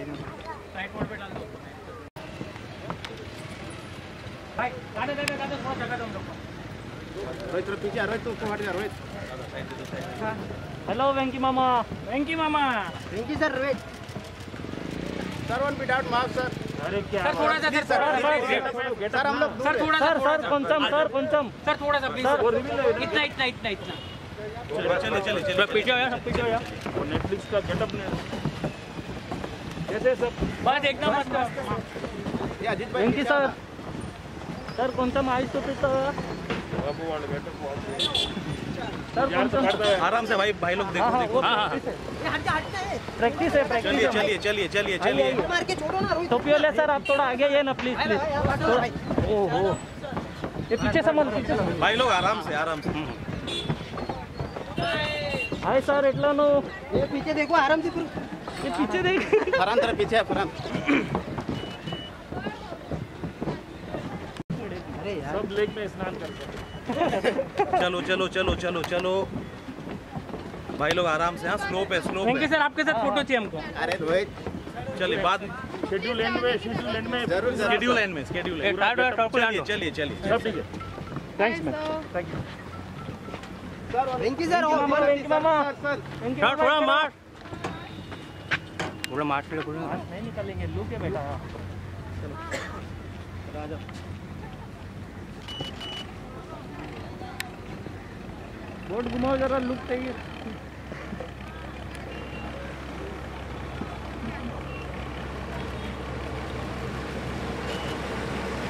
Side mode पे डाल दो भाई, गाने थोड़ा जगह दो हम लोग को। रोहित पीछे आ, रोहित तू हट जा रोहित। हेलो वेंकी मामा। वेंकी मामा। Venky sir, Rohit sir, one without mask sir. अरे क्या सर थोड़ा सा सर हम लोग सर थोड़ा सा सर पंचम सर थोड़ा सा प्लीज इतना इतना इतना इतना चलिए पीछे हो यार, सब पीछे हो यार। वो नेटफ्लिक्स का गेटअप ने कैसे सब बस एकदम मस्त। ये अजीत भाई Venky sir, sir Pancham ice तो पीता सर पंचम आराम से भाई लोग देखो देखो। प्रैक्टिस है चलिए मार के छोड़ो ना रोहित। टोपी वाले सर, आप थोड़ा आगे आइए ना प्लीज प्लीज। ओहो, ये पीछे संबंध भाई लोग आराम से हाय सर एटला नो। ये पीछे देखो आराम से, ये पीछे देख। फरहान तेरा पीछे है फरहान। अरे यार सब लेक में स्नान करते हैं। चलो भाई लोग आराम से। हाँ स्लो पे वेंकी सर आपके साथ फोटो चाहिए हमको। अरे रोहित चलिए बाद शेड्यूल एंड में जरूर शेड्यूल एंड में चलिए सब ठीक है। Thanks ma'am, thank you Venky sir. Venky मामा, वेंकी मामा थोड़ा मार नहीं निकालेंगे, लुक है बेटा। चलो बोर्ड घुमाओ जरा, लुक चाहिए।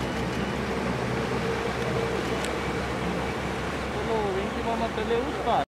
चलो वेंकी मामा चले उस पार।